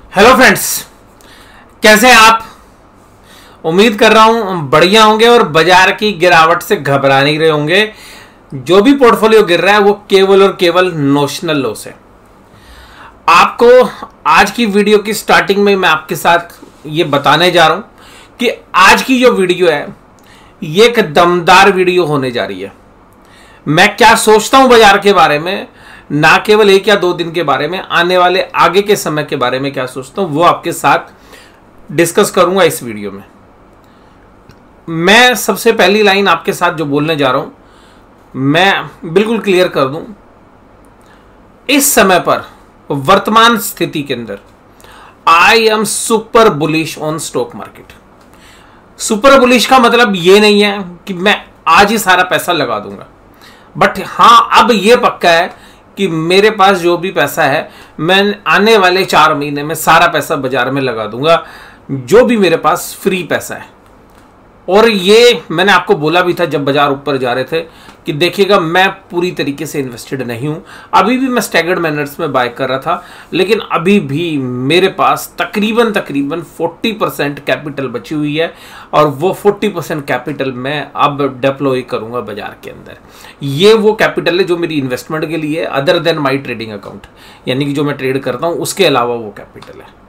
Hello friends, कैसे हैं आप। उम्मीद कर रहा हूं बढ़िया होंगे और बाजार की गिरावट से घबरा नहीं रहे होंगे। जो भी पोर्टफोलियो गिर रहा है वो केवल और केवल नोशनल लॉस है। आपको आज की वीडियो की स्टार्टिंग में मैं आपके साथ ये बताने जा रहा हूं कि आज की जो वीडियो है ये एक दमदार वीडियो होने जा रही है। मैं क्या सोचता हूं बाजार के बारे में, ना केवल एक या दो दिन के बारे में, आने वाले आगे के समय के बारे में क्या सोचता हूं वो आपके साथ डिस्कस करूंगा इस वीडियो में। मैं सबसे पहली लाइन आपके साथ जो बोलने जा रहा हूं मैं बिल्कुल क्लियर कर दूं। इस समय पर वर्तमान स्थिति के अंदर I am super bullish on stock market. Super bullish का मतलब ये नहीं है कि मैं आज ही सारा पैसा लगा दूंगा, बट हां अब यह पक्का है कि मेरे पास जो भी पैसा है मैं आने वाले 4 महीने में सारा पैसा बाजार में लगा दूंगा, जो भी मेरे पास फ्री पैसा है। और ये मैंने आपको बोला भी था जब बाजार ऊपर जा रहे थे कि देखिएगा मैं पूरी तरीके से इन्वेस्टेड नहीं हूं। अभी भी मैं स्टैगर्ड मैनर्स में बाय कर रहा था, लेकिन अभी भी मेरे पास तकरीबन 40% कैपिटल बची हुई है और वो 40% कैपिटल मैं अब डिप्लॉय करूंगा बाजार के अंदर। ये वो कैपिटल है जो मेरी इन्वेस्टमेंट के लिए other than my trading account, यानी कि जो मैं ट्रेड करता हूं उसके अलावा वो कैपिटल है।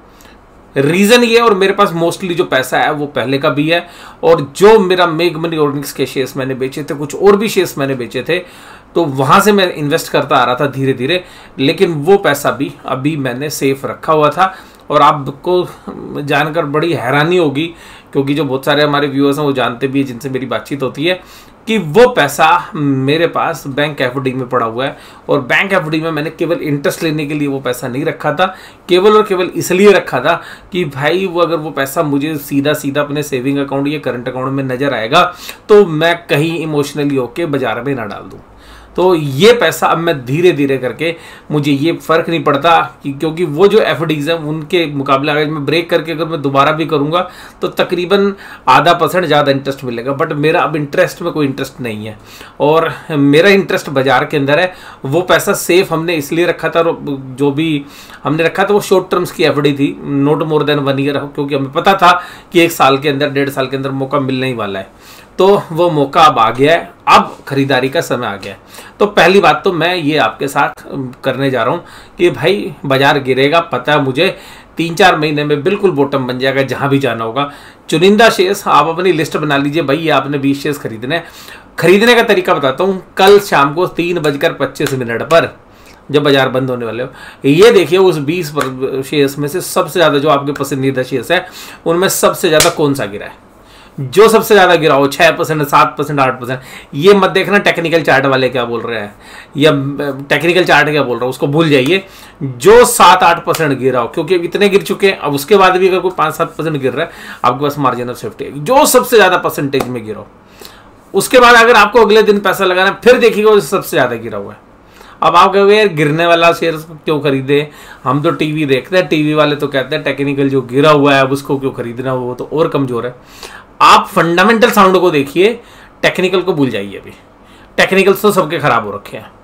रीजन ये, और मेरे पास मोस्टली जो पैसा है वो पहले का भी है, और जो मेरा मेग मनी ऑर्गेनिक्स के शेयर्स मैंने बेचे थे, कुछ और भी शेयर्स मैंने बेचे थे, तो वहां से मैं इन्वेस्ट करता आ रहा था धीरे धीरे, लेकिन वो पैसा भी अभी मैंने सेफ रखा हुआ था। और आपको जानकर बड़ी हैरानी होगी, क्योंकि जो बहुत सारे हमारे व्यूअर्स हैं वो जानते भी हैं, जिनसे मेरी बातचीत होती है, कि वो पैसा मेरे पास बैंक एफडी में पड़ा हुआ है। और बैंक एफडी में मैंने केवल इंटरेस्ट लेने के लिए वो पैसा नहीं रखा था, केवल और केवल इसलिए रखा था कि भाई वो अगर वो पैसा मुझे सीधा सीधा अपने सेविंग अकाउंट या करंट अकाउंट में नजर आएगा तो मैं कहीं इमोशनली होके बाजार में ना डाल दूं। तो ये पैसा अब मैं धीरे धीरे करके, मुझे ये फर्क नहीं पड़ता कि, क्योंकि वो जो एफडीज हैं उनके मुकाबले अगर मैं ब्रेक करके अगर मैं दोबारा भी करूंगा तो तकरीबन %0.5 ज़्यादा इंटरेस्ट मिलेगा। बट मेरा अब इंटरेस्ट में कोई इंटरेस्ट नहीं है, और मेरा इंटरेस्ट बाजार के अंदर है। वो पैसा सेफ हमने इसलिए रखा था, जो भी हमने रखा था वो शॉर्ट टर्म्स की एफडी थी, नॉट मोर देन 1 ईयर, क्योंकि हमें पता था कि 1 साल के अंदर, 1.5 साल के अंदर मौका मिलने ही वाला है। तो वो मौका अब आ गया है, अब खरीदारी का समय आ गया है। तो पहली बात तो मैं ये आपके साथ करने जा रहा हूं कि भाई बाजार गिरेगा, पता है मुझे 3-4 महीने में बिल्कुल बॉटम बन जाएगा जहां भी जाना होगा। चुनिंदा शेयर्स आप अपनी लिस्ट बना लीजिए, भाई ये आपने 20 शेयर्स खरीदने हैं। खरीदने का तरीका बताता हूँ। कल शाम को 3:25 पर जब बाजार बंद होने वाले हो, ये देखिए उस 20 शेयर्स में से सबसे ज्यादा जो आपके पसंदीदा शेयर्स है उनमें सबसे ज्यादा कौन सा गिरा है। जो सबसे ज्यादा गिरा हो 6%, 7%, 8%, ये मत देखना टेक्निकल चार्ट वाले क्या बोल रहे हैं या टेक्निकल चार्ट क्या बोल रहा है, उसको भूल जाइए। जो 7-8% गिरा हो, क्योंकि इतने गिर चुके हैं, अब उसके बाद भी अगर कोई 5-7% गिर रहा है आपके पास मार्जिन ऑफ सेफ्टी है। जो सबसे ज्यादा परसेंटेज में गिरा हो, उसके बाद अगर आपको अगले दिन पैसा लगाना फिर देखिएगा वो सबसे ज्यादा गिरा हुआ है। अब आप कहोगे यार गिरने वाला शेयर क्यों खरीदे, हम तो टीवी देखते हैं, टीवी वाले तो कहते हैं टेक्निकल जो गिरा हुआ है अब उसको क्यों खरीदना, वो तो और कमजोर है। आप फंडामेंटल साउंड को देखिए, टेक्निकल को भूल जाइए। अभी टेक्निकल्स तो सबके खराब हो रखे हैं,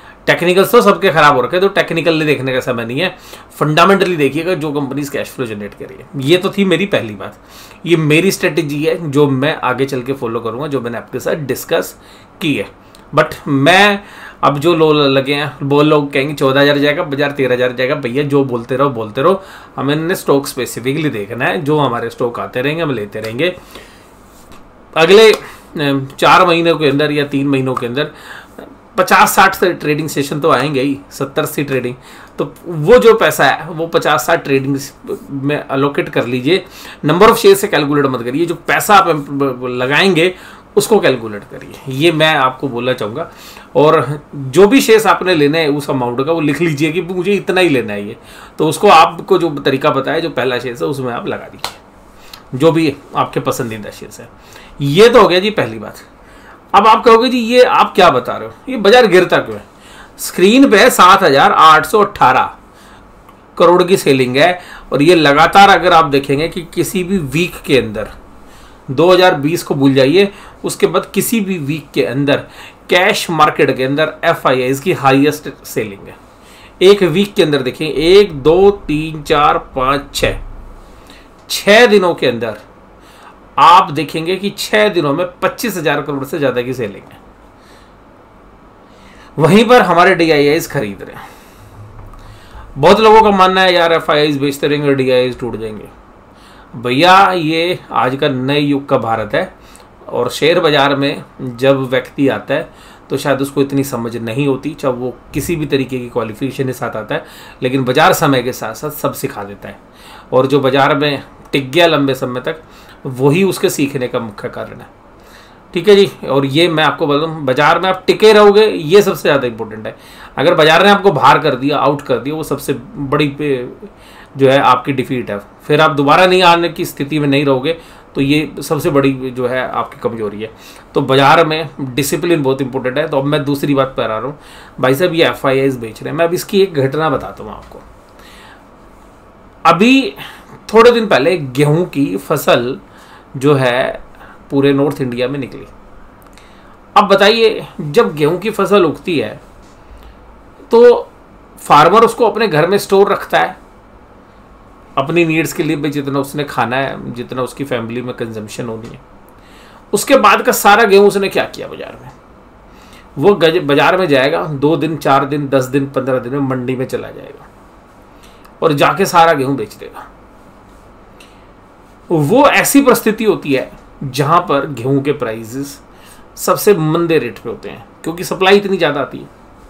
तो टेक्निकल देखने का समय नहीं है। फंडामेंटली देखिएगा जो कंपनीज कैश फ्लो जनरेट कर रही है। ये तो थी मेरी पहली बात। ये मेरी स्ट्रेटेजी है जो मैं आगे चल के फॉलो करूंगा, जो मैंने आपके साथ डिस्कस की है। बट मैं अब जो लोग लगे हैं, वो लोग कहेंगे 14,000 जाएगा बाजार, 13,000 जाएगा। भैया जो बोलते रहो, हमें स्टॉक स्पेसिफिकली देखना है। जो हमारे स्टॉक आते रहेंगे हम लेते रहेंगे। अगले 4 महीनों के अंदर या 3 महीनों के अंदर 50-60 ट्रेडिंग सेशन तो आएंगे ही, 70-80 ट्रेडिंग। तो वो जो पैसा है वो 50-60 ट्रेडिंग में अलोकेट कर लीजिए। नंबर ऑफ शेयर से कैलकुलेट मत करिए, जो पैसा आप लगाएंगे उसको कैलकुलेट करिए। ये मैं आपको बोलना चाहूँगा। और जो भी शेयर्स आपने लेना है उस अमाउंट का वो लिख लीजिए कि मुझे इतना ही लेना है। ये तो उसको आपको जो तरीका बताया, जो पहला शेयर्स है उसमें आप लगा दीजिए, जो भी आपके पसंदीदा शेयर्स है। ये तो हो गया जी पहली बात। अब आप कहोगे जी ये आप क्या बता रहे हो, ये बाजार गिरता क्यों है। स्क्रीन पे 7,818 करोड़ की सेलिंग है, और ये लगातार अगर आप देखेंगे कि किसी भी वीक के अंदर, 2020 को भूल जाइए, उसके बाद किसी भी वीक के अंदर कैश मार्केट के अंदर FIIs की हाईएस्ट सेलिंग है। एक वीक के अंदर देखिए, 1 2 3 4 5 6 दिनों के अंदर आप देखेंगे कि 6 दिनों में 25,000 करोड़ से ज्यादा की सेलिंग है। वहीं पर हमारे DIIs खरीद रहे हैं। बहुत लोगों का मानना है यार FIIs बेचते रहेंगे DIIs टूट जाएंगे। भैया ये आज का नए युग का भारत है, और शेयर बाजार में जब व्यक्ति आता है तो शायद उसको इतनी समझ नहीं होती, चाहे वो किसी भी तरीके की क्वालिफिकेशन के साथ आता है, लेकिन बाजार समय के साथ साथ सब सिखा देता है। और जो बाजार में टिक गया लंबे समय तक, वही उसके सीखने का मुख्य कारण है। ठीक है जी। और ये मैं आपको बताऊं, बाजार में आप टिके रहोगे, ये सबसे ज़्यादा इंपॉर्टेंट है। अगर बाजार ने आपको बाहर कर दिया, आउट कर दिया, वो सबसे बड़ी जो है आपकी डिफीट है। फिर आप दोबारा नहीं आने की स्थिति में नहीं रहोगे, तो ये सबसे बड़ी जो है आपकी कमजोरी है। तो बाजार में डिसिप्लिन बहुत इंपॉर्टेंट है। तो अब मैं दूसरी बात पर आ रहा हूँ। भाई साहब ये FIIs बेच रहे हैं, मैं अब इसकी एक घटना बताता हूँ आपको। अभी थोड़े दिन पहले गेहूं की फसल जो है पूरे नॉर्थ इंडिया में निकली। अब बताइए, जब गेहूं की फसल उगती है तो फार्मर उसको अपने घर में स्टोर रखता है अपनी नीड्स के लिए भी, जितना उसने खाना है, जितना उसकी फैमिली में कंजम्पशन होनी है। उसके बाद का सारा गेहूं उसने क्या किया, बाजार में वो बाजार में जाएगा, 2 दिन 4 दिन 10 दिन 15 दिन में मंडी में चला जाएगा और जाके सारा गेहूं बेच देगा। वो ऐसी परिस्थिति होती है जहां पर गेहूं के प्राइसेस सबसे मंदे रेट पे होते हैं, क्योंकि सप्लाई इतनी ज्यादा आती है।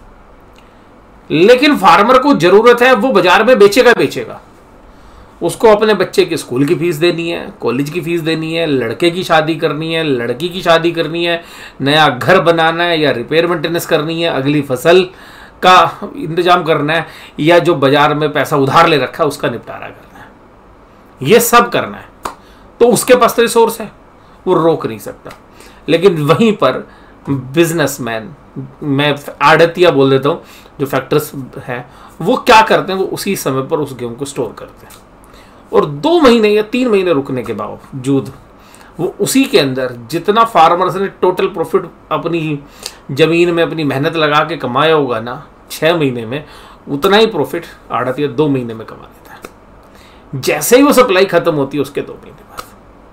लेकिन फार्मर को जरूरत है, वो बाजार में बेचेगा। उसको अपने बच्चे के स्कूल की फीस देनी है, कॉलेज की फीस देनी है, लड़के की शादी करनी है, लड़की की शादी करनी है, नया घर बनाना है या रिपेयर मेंटेनेंस करनी है, अगली फसल का इंतजाम करना है, या जो बाजार में पैसा उधार ले रखा है उसका निपटारा करना है। ये सब करना है, तो उसके पास तो रिसोर्स है, वो रोक नहीं सकता। लेकिन वहीं पर बिजनेसमैन, मैं आड़तिया बोल देता हूँ, जो फैक्टर्स हैं, वो क्या करते हैं, वो उसी समय पर उस गेहूं को स्टोर करते हैं, और 2 महीने या 3 महीने रुकने के बावजूद वो उसी के अंदर जितना फार्मर्स ने टोटल प्रॉफिट अपनी जमीन में अपनी मेहनत लगा के कमाया होगा ना 6 महीने में, उतना ही प्रॉफिट आड़तिया 2 महीने में कमा लेता है। जैसे ही वो सप्लाई खत्म होती है उसके 2 महीने बाद।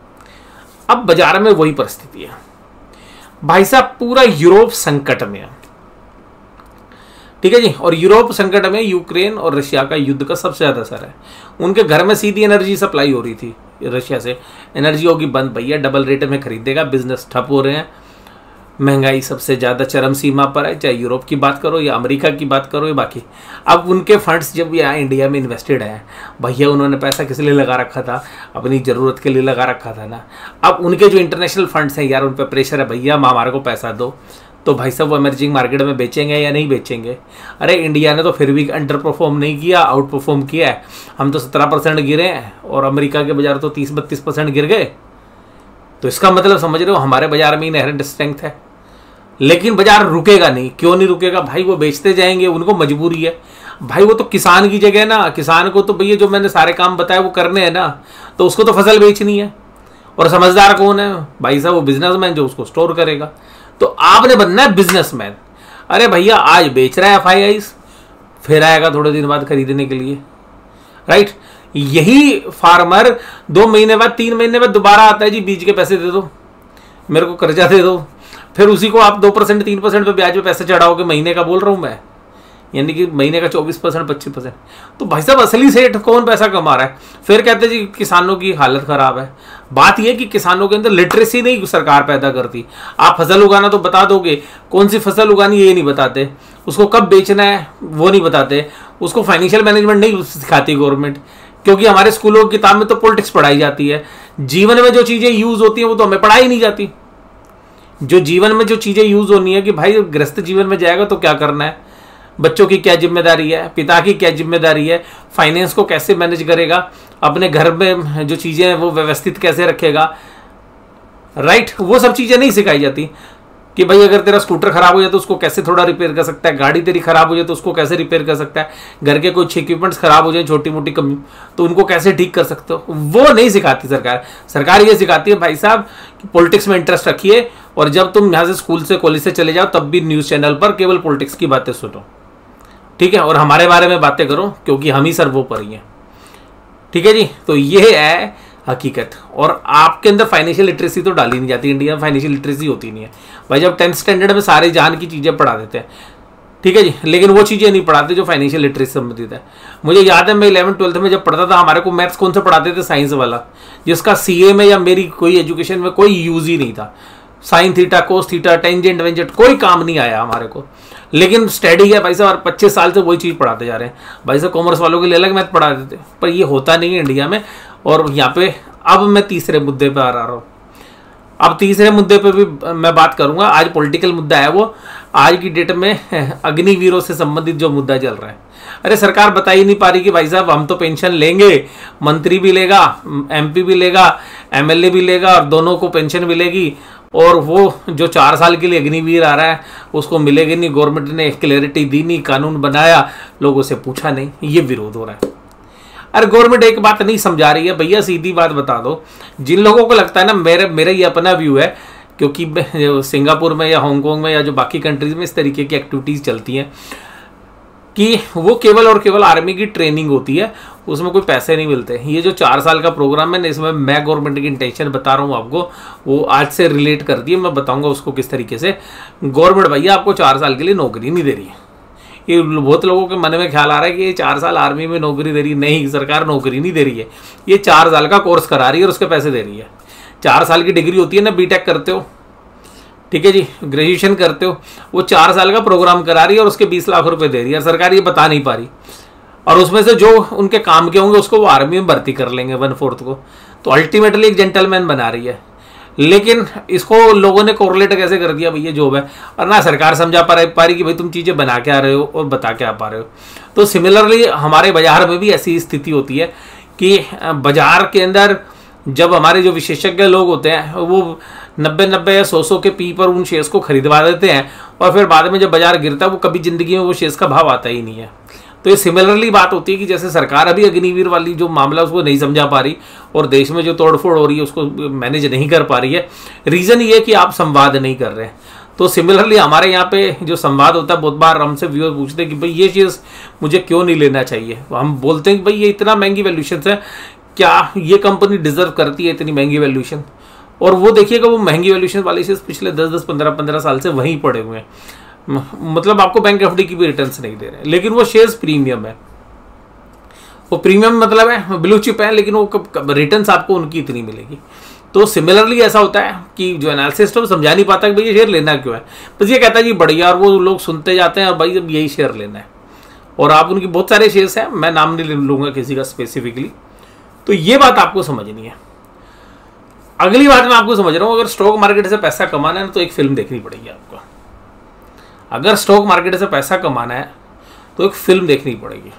अब बाजार में वही परिस्थिति है भाई साहब, पूरा यूरोप संकट में है। ठीक है जी। और यूरोप संकट में यूक्रेन और रशिया का युद्ध का सबसे ज्यादा असर है। उनके घर में सीधी एनर्जी सप्लाई हो रही थी रशिया से, एनर्जी होगी बंद, भैया डबल रेट में खरीदेगा, बिजनेस ठप हो रहे हैं, महंगाई सबसे ज्यादा चरम सीमा पर है, चाहे यूरोप की बात करो या अमेरिका की बात करो या बाकी। अब उनके फंड्स जब यहाँ इंडिया में इन्वेस्टेड है, भैया उन्होंने पैसा किस लिए लगा रखा था, अपनी ज़रूरत के लिए लगा रखा था ना। अब उनके जो इंटरनेशनल फंड्स हैं यार, उन पर प्रेशर है, भैया हमारे को पैसा दो। तो भाई साहब वो इमर्जिंग मार्केट में बेचेंगे या नहीं बेचेंगे? अरे इंडिया ने तो फिर भी अंडर परफॉर्म नहीं किया, आउट परफॉर्म किया है। हम तो 17% गिरे हैं और अमेरिका के बाजार तो 30-32% गिर गए। तो इसका मतलब समझ रहे हो, हमारे बाजार में इनहेरेंट स्ट्रेंथ है। लेकिन बाजार रुकेगा नहीं। क्यों नहीं रुकेगा भाई? वो बेचते जाएंगे, उनको मजबूरी है भाई। वो तो किसान की जगह ना, किसान को तो भैया जो मैंने सारे काम बताए वो करने हैं ना, तो उसको तो फसल बेचनी है। और समझदार कौन है भाई साहब? वो बिजनेसमैन जो उसको स्टोर करेगा। तो आपने बनना है बिजनेसमैन। अरे भैया आज बेच रहा है FIIs, फिर आएगा थोड़े दिन बाद खरीदने के लिए, राइट? यही फार्मर 2 महीने बाद 3 महीने बाद दोबारा आता है, जी बीज के पैसे दे दो, मेरे को कर्जा दे दो। फिर उसी को आप 2% 3% पे ब्याज पे पैसे चढ़ाओगे, महीने का बोल रहा हूं मैं, यानी कि महीने का 24% 25%। तो भाई साहब असली सेठ कौन पैसा कमा रहा है? फिर कहते हैं जी किसानों की हालत खराब है। बात यह कि किसानों के अंदर लिटरेसी नहीं सरकार पैदा करती। आप फसल उगाना तो बता दोगे, कौन सी फसल उगानी ये नहीं बताते, उसको कब बेचना है वो नहीं बताते, उसको फाइनेंशियल मैनेजमेंट नहीं सिखाती गवर्नमेंट, क्योंकि हमारे स्कूलों की किताब में तो पॉलिटिक्स पढ़ाई जाती है। जीवन में जो चीजें यूज होती हैं वो तो हमें पढ़ाई नहीं जाती। जो जीवन में जो चीजें यूज होनी है कि भाई गृहस्थ जीवन में जाएगा तो क्या करना है, बच्चों की क्या जिम्मेदारी है, पिता की क्या जिम्मेदारी है, फाइनेंस को कैसे मैनेज करेगा, अपने घर में जो चीजें हैं वो व्यवस्थित कैसे रखेगा, राइट? वो सब चीजें नहीं सिखाई जाती कि भाई अगर तेरा स्कूटर खराब हो जाए तो उसको कैसे थोड़ा रिपेयर कर सकता है, गाड़ी तेरी खराब हो जाए तो उसको कैसे रिपेयर कर सकता है, घर के कुछ इक्विपमेंट्स खराब हो जाए छोटी मोटी कमी तो उनको कैसे ठीक कर सकते हो, वो नहीं सिखाती सरकार। सरकार ये सिखाती है भाई साहब कि पॉलिटिक्स में इंटरेस्ट रखिए, और जब तुम यहाँ से स्कूल से कॉलेज से चले जाओ तब भी न्यूज चैनल पर केवल पॉलिटिक्स की बातें सुनो। ठीक है, और हमारे बारे में बातें करो क्योंकि हम ही सर्वोपरि हैं। ठीक है जी, तो ये है हकीकत। और आपके अंदर फाइनेंशियल लिटरेसी तो डाली नहीं जाती, इंडिया में फाइनेंशियल लिटरेसी होती नहीं है भाई। जब 10th स्टैंडर्ड में सारे जान की चीज़ें पढ़ा देते हैं, ठीक है जी, लेकिन वो चीज़ें नहीं पढ़ाते जो फाइनेंशियल लिटरेसी संबंधित है। मुझे याद है मैं 11th-12th में जब पढ़ता था, हमारे को मैथ्स कौन सा पढ़ाते थे? साइंस वाला, जिसका सीए में या मेरी कोई एजुकेशन में कोई यूज ही नहीं था। Sine theta, cos theta, tangent वेंजेंट कोई काम नहीं आया हमारे को। लेकिन स्टडी है भाई साहब, और 25 साल से वही चीज़ पढ़ाते जा रहे हैं भाई साहब। कॉमर्स वालों के लिए अलग मैथ पढ़ा देते, पर ये होता नहीं है इंडिया में। और यहाँ पे अब मैं तीसरे मुद्दे पर आ रहा हूँ। अब तीसरे मुद्दे पे भी मैं बात करूंगा। आज पॉलिटिकल मुद्दा है वो, आज की डेट में अग्निवीरों से संबंधित जो मुद्दा चल रहा है। अरे सरकार बता ही नहीं पा रही कि भाई साहब हम तो पेंशन लेंगे, मंत्री भी लेगा, एमपी भी लेगा, एमएलए भी लेगा, और दोनों को पेंशन मिलेगी। और वो जो 4 साल के लिए अग्निवीर आ रहा है उसको मिलेगी नहीं। गवर्नमेंट ने क्लैरिटी दी नहीं, कानून बनाया, लोगों से पूछा नहीं, ये विरोध हो रहा है। अरे गवर्नमेंट एक बात नहीं समझा रही है भैया, सीधी बात बता दो। जिन लोगों को लगता है ना, मेरा ये अपना व्यू है, क्योंकि सिंगापुर में या हांगकांग में या जो बाकी कंट्रीज में इस तरीके की एक्टिविटीज़ चलती हैं कि वो केवल और केवल आर्मी की ट्रेनिंग होती है, उसमें कोई पैसे नहीं मिलते। ये जो 4 साल का प्रोग्राम है ना, इसमें मैं गवर्नमेंट की इंटेंशन बता रहा हूँ आपको, वो आज से रिलेट कर दिए, मैं बताऊँगा उसको किस तरीके से। गवर्नमेंट भैया आपको 4 साल के लिए नौकरी नहीं दे रही है। ये बहुत लोगों के मन में ख्याल आ रहा है कि ये 4 साल आर्मी में नौकरी दे रही है। नहीं, सरकार नौकरी नहीं दे रही है, ये 4 साल का कोर्स करा रही है और उसके पैसे दे रही है। 4 साल की डिग्री होती है ना, बीटेक करते हो, ठीक है जी, ग्रेजुएशन करते हो, वो 4 साल का प्रोग्राम करा रही है और उसके 20 लाख रुपए दे रही है। सरकार ये बता नहीं पा रही, और उसमें से जो उनके काम के होंगे उसको वो आर्मी में भर्ती कर लेंगे 1/4 को। तो अल्टीमेटली एक जेंटलमैन बना रही है। लेकिन इसको लोगों ने कोरिलेट कैसे कर दिया भैया जॉब है, और ना सरकार समझा पा रही कि भाई तुम चीज़ें बना के आ रहे हो और बता के आ पा रहे हो। तो सिमिलरली हमारे बाजार में भी ऐसी स्थिति होती है कि बाजार के अंदर जब हमारे जो विशेषज्ञ लोग होते हैं वो 90 या 100 के पी पर उन शेयर्स को खरीदवा देते हैं, और फिर बाद में जब बाजार गिरता है वो कभी जिंदगी में वो शेयर्स का भाव आता ही नहीं है। तो ये सिमिलरली बात होती है कि जैसे सरकार अभी अग्निवीर वाली जो मामला उसको नहीं समझा पा रही और देश में जो तोड़फोड़ हो रही है उसको मैनेज नहीं कर पा रही है। रीज़न ये है कि आप संवाद नहीं कर रहे हैं। तो सिमिलरली हमारे यहाँ पे जो संवाद होता है, बहुत बार हमसे व्यूअर पूछते हैं कि भाई ये चीज़ मुझे क्यों नहीं लेना चाहिए। हम बोलते हैं कि भाई ये इतना महंगी वैल्यूशन है, क्या ये कंपनी डिजर्व करती है इतनी महंगी वैल्यूशन? और वो देखिएगा वो महंगी वैल्यूशन वाले शेयर्स पिछले 10-10, 15-15 साल से वहीं पड़े हुए हैं। मतलब आपको बैंक एफडी की भी रिटर्न्स नहीं दे रहे, लेकिन वो शेयर्स प्रीमियम है। वो प्रीमियम मतलब है ब्लू चिप है, लेकिन वो रिटर्न्स आपको उनकी इतनी मिलेगी। तो सिमिलरली ऐसा होता है कि जो एनालिसिस्ट है वो समझा नहीं पाता कि भाई ये शेयर लेना क्यों है, बस ये कहता है जी बढ़िया, और वो लोग सुनते जाते हैं और भाई जब यही शेयर लेना है। और आप उनकी बहुत सारे शेयर्स हैं, मैं नाम नहीं लूंगा किसी का स्पेसिफिकली। तो ये बात आपको समझनी है। अगली बात मैं आपको समझ रहा हूँ, अगर स्टॉक मार्केट से पैसा कमाना है तो एक फिल्म देखनी पड़ेगी आपको। अगर स्टॉक मार्केट से पैसा कमाना है तो एक फिल्म देखनी पड़ेगी।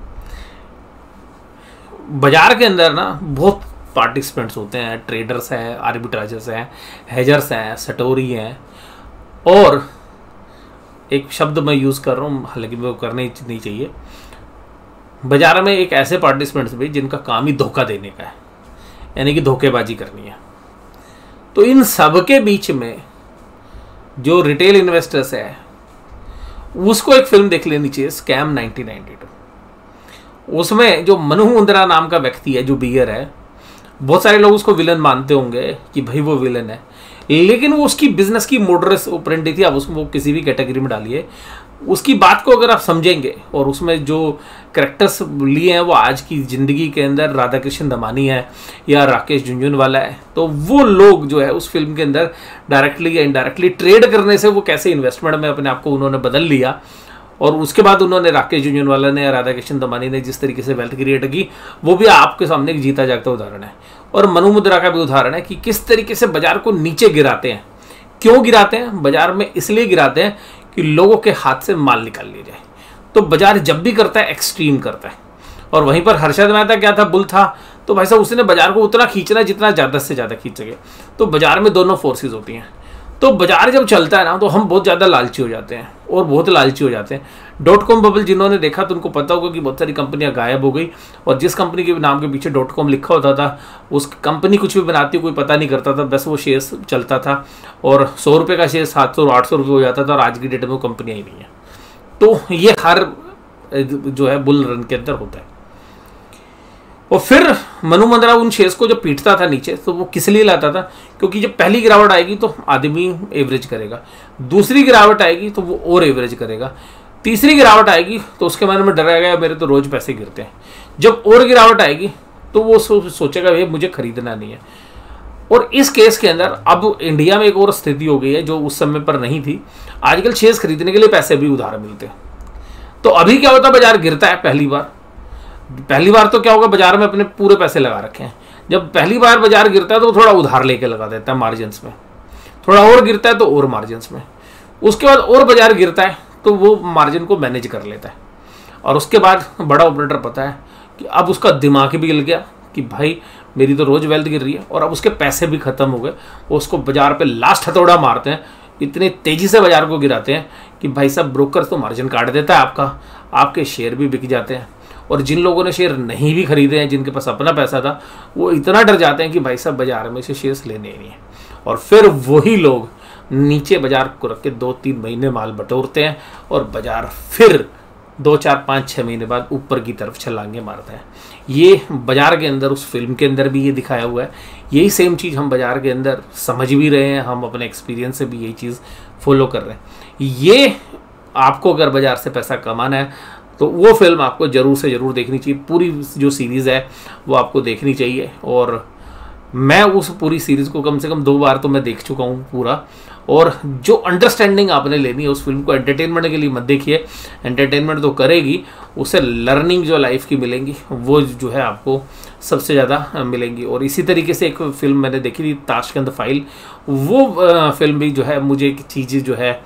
बाजार के अंदर ना बहुत पार्टिसिपेंट्स होते हैं, ट्रेडर्स हैं, आर्बिट्राजर्स हैं, हेजर्स हैं, सटोरी हैं, और एक शब्द मैं यूज़ कर रहा हूँ, हालांकि वो करने नहीं चाहिए। बाजार में एक ऐसे पार्टिसिपेंट्स भी जिनका काम ही धोखा देने का है, यानी कि धोखेबाजी करनी है। तो इन सब के बीच में जो रिटेल इन्वेस्टर्स है उसको एक फिल्म देख लेनी चाहिए, स्कैम 1992। उसमें जो मनु मुंद्रा नाम का व्यक्ति है, जो बियर है, बहुत सारे लोग उसको विलन मानते होंगे कि भाई वो विलन है, लेकिन वो उसकी बिजनेस की मोडरस ऑपरेंडी थी। अब उसको किसी भी कैटेगरी में डालिए, उसकी बात को अगर आप समझेंगे और उसमें जो कैरेक्टर्स लिए हैं वो आज की ज़िंदगी के अंदर राधा कृष्ण दमानी है या राकेश झुनझुनवाला है, तो वो लोग जो है उस फिल्म के अंदर डायरेक्टली या इनडायरेक्टली ट्रेड करने से वो कैसे इन्वेस्टमेंट में अपने आप को उन्होंने बदल लिया, और उसके बाद उन्होंने राकेश झुनझुनवाला ने या राधा कृष्ण दमानी ने जिस तरीके से वेल्थ क्रिएट की, वो भी आपके सामने एक जीता जागता उदाहरण है। और मनु मुद्रा का भी उदाहरण है कि किस तरीके से बाजार को नीचे गिराते हैं। क्यों गिराते हैं? बाजार में इसलिए गिराते हैं कि लोगों के हाथ से माल निकाल लिया जाए। तो बाजार जब भी करता है एक्सट्रीम करता है, और वहीं पर हर्षद मेहता क्या था, बुल था, तो भाई साहब उसने बाजार को उतना खींचना जितना ज़्यादा से ज़्यादा खींच सके। तो बाजार में दोनों फोर्सेज होती हैं। तो बाजार जब चलता है ना तो हम बहुत ज़्यादा लालची हो जाते हैं, और बहुत लालची हो जाते हैं। .com बबल जिन्होंने देखा तो उनको पता होगा कि बहुत सारी कंपनियां गायब हो गई, और जिस कंपनी के नाम के पीछे .com लिखा होता था उस कंपनी कुछ भी बनाती कोई पता नहीं करता था, बस वो शेयर्स चलता था, और 100 रुपये का शेयर 700-800 रुपये हो जाता था, और आज की डेट में वो कंपनियाँ ही नहीं है। तो ये हर जो है बुल रन के अंदर होता है। और फिर मनु मंदरा उन शेयर्स को जब पीटता था नीचे, तो वो किस लिए लाता था? क्योंकि जब पहली गिरावट आएगी तो आदमी एवरेज करेगा, दूसरी गिरावट आएगी तो वो और एवरेज करेगा, तीसरी गिरावट आएगी तो उसके मन में डर आएगा मेरे तो रोज पैसे गिरते हैं, जब और गिरावट आएगी तो वो सोचेगा भाई मुझे खरीदना नहीं है। और इस केस के अंदर अब इंडिया में एक और स्थिति हो गई है जो उस समय पर नहीं थी। आजकल शेयर्स खरीदने के लिए पैसे भी उधार मिलते हैं। तो अभी क्या होता है, बाजार गिरता है पहली बार तो क्या होगा, बाजार में अपने पूरे पैसे लगा रखे हैं। जब पहली बार बाजार गिरता है तो थोड़ा उधार लेके लगा देता है मार्जिन्स में, थोड़ा और गिरता है तो और मार्जिन्स में, उसके बाद और बाजार गिरता है तो वो मार्जिन को मैनेज कर लेता है। और उसके बाद बड़ा ऑपरेटर पता है कि अब उसका दिमाग भी हिल गया कि भाई मेरी तो रोज वेल्थ गिर रही है, और अब उसके पैसे भी खत्म हो गए। वो उसको बाजार पे लास्ट हथौड़ा मारते हैं, इतनी तेजी से बाजार को गिराते हैं कि भाई साहब ब्रोकर तो मार्जिन काट देता है आपका, आपके शेयर भी बिक जाते हैं। और जिन लोगों ने शेयर नहीं भी खरीदे हैं, जिनके पास अपना पैसा था, वो इतना डर जाते हैं कि भाई साहब बाजार में से शेयर्स लेने ही नहीं है। और फिर वही लोग नीचे बाजार को रख के 2-3 महीने माल बटोरते हैं और बाजार फिर 2, 4, 5, 6 महीने बाद ऊपर की तरफ छलांगे मारता है। ये बाजार के अंदर, उस फिल्म के अंदर भी ये दिखाया हुआ है। यही सेम चीज़ हम बाजार के अंदर समझ भी रहे हैं, हम अपने एक्सपीरियंस से भी यही चीज़ फॉलो कर रहे हैं। ये आपको अगर बाजार से पैसा कमाना है तो वो फिल्म आपको ज़रूर से ज़रूर देखनी चाहिए। पूरी जो सीरीज़ है वो आपको देखनी चाहिए। और मैं उस पूरी सीरीज़ को कम से कम 2 बार तो मैं देख चुका हूँ पूरा। और जो अंडरस्टैंडिंग आपने लेनी है उस फिल्म को, एंटरटेनमेंट के लिए मत देखिए, एंटरटेनमेंट तो करेगी, उससे लर्निंग जो लाइफ की मिलेंगी वो जो है आपको सबसे ज़्यादा मिलेंगी। और इसी तरीके से एक फिल्म मैंने देखी थी, ताशकंद फाइल। वो फिल्म भी जो है मुझे एक चीज़ जो है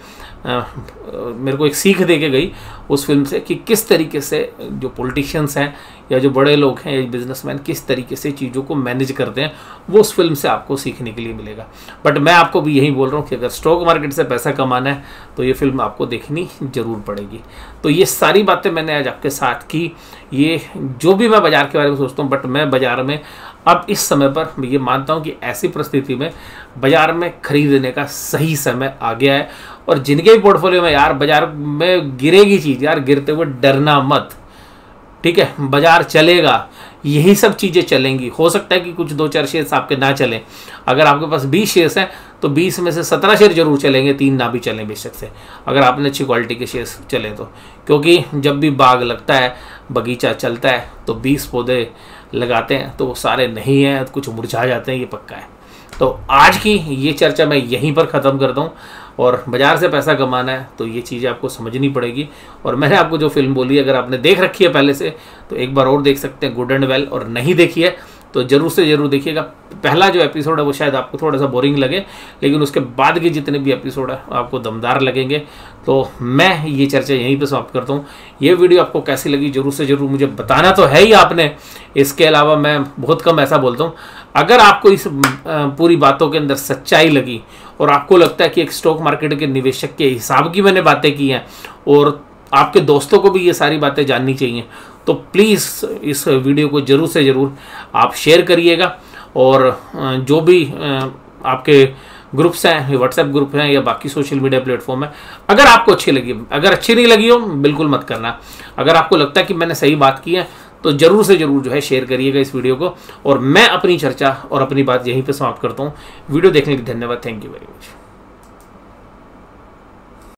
मेरे को एक सीख दे के गई उस फिल्म से कि किस तरीके से जो पॉलिटिशियंस हैं या जो बड़े लोग हैं या बिजनेसमैन किस तरीके से चीज़ों को मैनेज करते हैं, वो उस फिल्म से आपको सीखने के लिए मिलेगा। बट मैं आपको भी यही बोल रहा हूँ कि अगर स्टॉक मार्केट से पैसा कमाना है तो ये फिल्म आपको देखनी ज़रूर पड़ेगी। तो ये सारी बातें मैंने आज आपके साथ की। ये जो भी मैं बाज़ार के बारे में सोचता हूँ, बट मैं बाज़ार में अब इस समय पर मैं ये मानता हूँ कि ऐसी परिस्थिति में बाज़ार में खरीदने का सही समय आ गया है। और जिनके भी पोर्टफोलियो में यार बाज़ार में गिरेगी चीज़, यार गिरते हुए डरना मत, ठीक है? बाज़ार चलेगा, यही सब चीज़ें चलेंगी। हो सकता है कि कुछ 2-4 शेयर्स आपके ना चलें। अगर आपके पास 20 शेयर्स हैं तो 20 में से 17 शेयर जरूर चलेंगे, 3 ना भी चलें बेशक से, अगर आपने अच्छी क्वालिटी के शेयर्स चलें तो। क्योंकि जब भी बाग लगता है, बगीचा चलता है, तो 20 पौधे लगाते हैं तो वो सारे नहीं हैं, कुछ मुरझा जाते हैं, ये पक्का है। तो आज की ये चर्चा मैं यहीं पर ख़त्म करता हूँ। और बाज़ार से पैसा कमाना है तो ये चीज़ें आपको समझनी पड़ेगी। और मैंने आपको जो फिल्म बोली, अगर आपने देख रखी है पहले से तो एक बार और देख सकते हैं, गुड एंड वेल। और नहीं देखी है तो ज़रूर से ज़रूर देखिएगा। पहला जो एपिसोड है वो शायद आपको थोड़ा सा बोरिंग लगे, लेकिन उसके बाद के जितने भी एपिसोड है आपको दमदार लगेंगे। तो मैं ये चर्चा यहीं पे समाप्त करता हूँ। ये वीडियो आपको कैसी लगी ज़रूर से ज़रूर मुझे बताना तो है ही आपने। इसके अलावा मैं बहुत कम ऐसा बोलता हूँ, अगर आपको इस पूरी बातों के अंदर सच्चाई लगी और आपको लगता है कि एक स्टॉक मार्केट के निवेशक के हिसाब की मैंने बातें की हैं और आपके दोस्तों को भी ये सारी बातें जाननी चाहिए, तो प्लीज़ इस वीडियो को ज़रूर से ज़रूर आप शेयर करिएगा। और जो भी आपके ग्रुप्स हैं, व्हाट्सएप ग्रुप हैं या बाकी सोशल मीडिया प्लेटफॉर्म है, अगर आपको अच्छी लगी, अगर अच्छी नहीं लगी हो बिल्कुल मत करना। अगर आपको लगता है कि मैंने सही बात की है तो ज़रूर से ज़रूर जो है शेयर करिएगा इस वीडियो को। और मैं अपनी चर्चा और अपनी बात यहीं पे समाप्त करता हूँ। वीडियो देखने के लिए धन्यवाद। Thank you very much.